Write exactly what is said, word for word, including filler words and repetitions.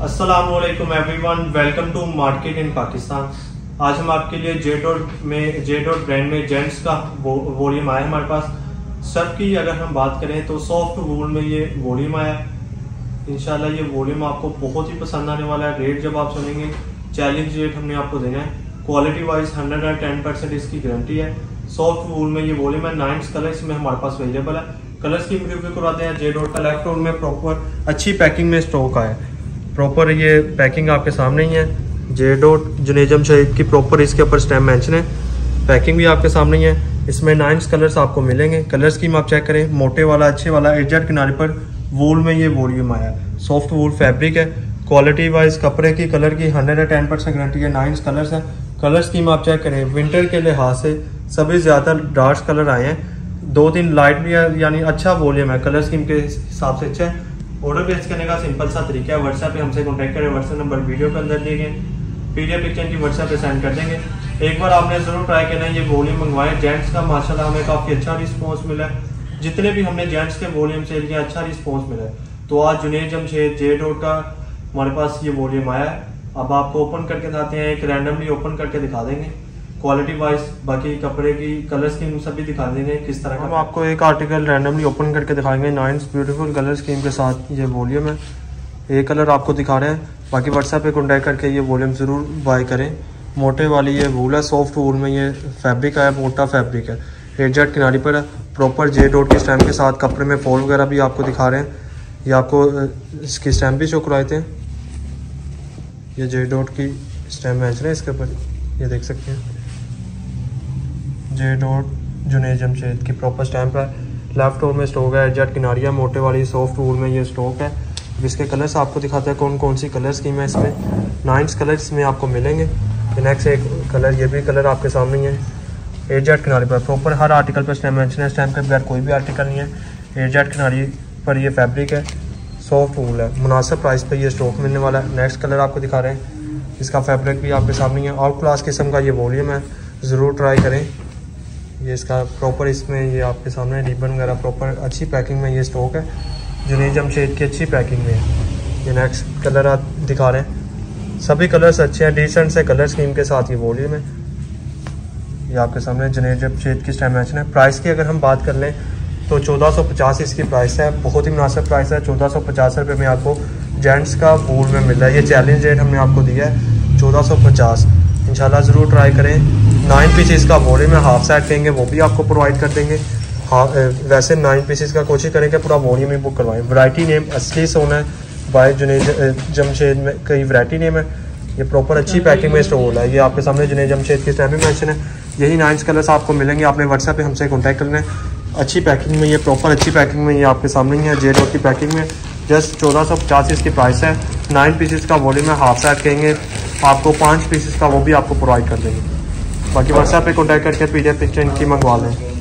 अस्सलामुअलैकुम everyone, welcome to market in Pakistan. आज हम आपके लिए जेडोट में जेडोट ब्रांड में जेंट्स का वॉल्यूम आया हमारे पास। सब की अगर हम बात करें तो सॉफ्ट वूल में ये वॉल्यूम आया। इंशाल्लाह ये वॉल्यूम आपको बहुत ही पसंद आने वाला है। रेट जब आप सुनेंगे चैलेंज रेट हमने आपको देना है। Quality wise hundred and ten percent इसकी गारंटी है। सॉफ्ट वूल में ये वॉल्यूम है। नाइन कलर्स में हमारे पास अवेलेबल है। कलर्स की रिव्यू करवाते हैं। जेडोट का लेफ्ट में प्रॉपर अच्छी पैकिंग में स्टॉक आया। प्रॉपर ये पैकिंग आपके सामने ही है। जेडोट जुनेजम शेड की प्रॉपर इसके ऊपर स्टैम्प मेंशन है। पैकिंग भी आपके सामने ही है। इसमें नाइन कलर्स आपको मिलेंगे। कलर स्कीम आप चेक करें, मोटे वाला अच्छे वाला एजेड किनारे पर वूल में ये वॉल्यूम आया। सॉफ्ट वूल फैब्रिक है। क्वालिटी वाइज कपड़े की कलर की hundred and ten percent guarantee है। नाइन कलर्स है। कलर स्कीम आप चेक करें, विंटर के लिहाज से सभी ज्यादा डार्क कलर आए हैं। दो तीन लाइट भी है, यानी अच्छा वॉल्यूम है। कलर स्कीम के हिसाब से अच्छा है। ऑर्डर प्लेस करने का सिंपल सा तरीका है। व्हाट्सएप पे हमसे कांटेक्ट करें। व्हाट्सएप नंबर वीडियो के अंदर दिए गए। पीडीएफ पिक्चर की व्हाट्सएप पे सेंड कर देंगे। एक बार आपने जरूर ट्राई करना है। ये वॉल्यूम मंगवाएं। जेंट्स का माशाल्लाह हमें काफी अच्छा रिस्पॉन्स मिला है। जितने भी हमने जेंट्स के वॉल्यूम सेल किया अच्छा रिस्पॉन्स मिला है। तो आज जुनेद जमशेद जेडोट का हमारे पास ये वॉल्यूम आया है। अब आपको ओपन करके दिखाते हैं। एक रैंडमली ओपन करके दिखा देंगे क्वालिटी वाइज, बाकी कपड़े की कलर स्कीम सभी दिखा देंगे किस तरह का। हम आपको एक आर्टिकल रैंडमली ओपन करके दिखाएंगे। नाइन ब्यूटीफुल कलर स्कीम के साथ ये वॉल्यूम है। एक कलर आपको दिखा रहे हैं। बाकी व्हाट्सएप पे कॉन्टैक्ट करके ये वॉल्यूम ज़रूर बाय करें। मोटे वाली ये वूल है। सॉफ्ट वूल में ये फैब्रिक है। मोटा फैब्रिक है। एजेड किनारी पर है। प्रॉपर जे डॉट की स्टैम्प के साथ कपड़े में फॉल वगैरह भी आपको दिखा रहे हैं। ये आपको इसकी स्टैम्प भी शो करवाए थे। ये जे डॉट की स्टैम्प मैच रहे हैं इसके ऊपर, ये देख सकते हैं। जे डॉट जुनेद जमशेद की प्रॉपर स्टैम्प है। लेफ्ट ओर में स्टॉक है। एजेड किनारिया मोटे वाली सॉफ्ट वूल में ये स्टॉक है। इसके कलर्स आपको दिखाते हैं कौन कौन सी कलर स्कीम है इसमें। नाइन कलर्स में आपको मिलेंगे। नेक्स्ट एक कलर, ये भी कलर आपके सामने ही है। एजेड किनारी पर प्रॉपर हर आर्टिकल पर स्टैम्प मेंशन है। स्टैम्प के बगैर कोई भी आर्टिकल नहीं है। एजेड किनारी पर ये फैब्रिक है। सॉफ्ट वूल है। मुनासिब प्राइस पर ये स्टॉक मिलने वाला है। नेक्स्ट कलर आपको दिखा रहे हैं। इसका फैब्रिक भी आपके सामने है। आउट क्लास किस्म का ये वॉल्यूम है। ज़रूर ट्राई करें। ये इसका प्रॉपर इसमें ये आपके सामने रिबन वगैरह प्रॉपर अच्छी पैकिंग में ये स्टॉक है। जुनेद जमशेद की अच्छी पैकिंग में है। ये नेक्स्ट कलर आप दिखा रहे हैं। सभी कलर्स अच्छे हैं। डिसेंट से कलर स्कीम के साथ ये वॉल्यूम है। ये आपके सामने जुनेद जमशेद की स्टैम्प मेंशन है। प्राइस की अगर हम बात कर लें तो चौदह सौ पचास इसकी प्राइस है। बहुत ही मुनासिब प्राइस है। चौदह सौ पचास रुपये में आपको जेंट्स का वूल में मिल रहा है। ये चैलेंज रेट हमने आपको दिया है चौदह सौ पचास। इंशाल्लाह ज़रूर ट्राई करें। नाइन पीसेस का वॉल्यूम में हाफ सेट कहेंगे वो भी आपको प्रोवाइड कर देंगे। हाँ, वैसे नाइन पीसेस का कोशिश करें कि पूरा वॉल्यूम ही बुक करवाएं। वैरायटी नेम असली सोना है बाय जुनेद जमशेद में कई वैरायटी नेम है। ये प्रॉपर अच्छी पैकिंग में स्टोर है। ये आपके सामने जुनेद जमशेद की स्टैम्प मेंशन है। यही नाइन कलर्स आपको मिलेंगे। आपने व्हाट्सएप पे हमसे कॉन्टैक्ट करना है। अच्छी पैकिंग में ये प्रॉपर अच्छी पैकिंग में ये आपके सामने ही है। जे डॉट की पैकिंग में जस्ट चौदह सौ पचास इसकी प्राइस है। नाइन पीसेस का वॉल्यूम है। हाफ सेट कहेंगे आपको पाँच पीसेस का वो भी आपको प्रोवाइड कर देंगे। बाकी व्हाट्सएप पे कॉन्टैक्ट करके पीडीएफ पिक्चर इनकी मंगवा लें।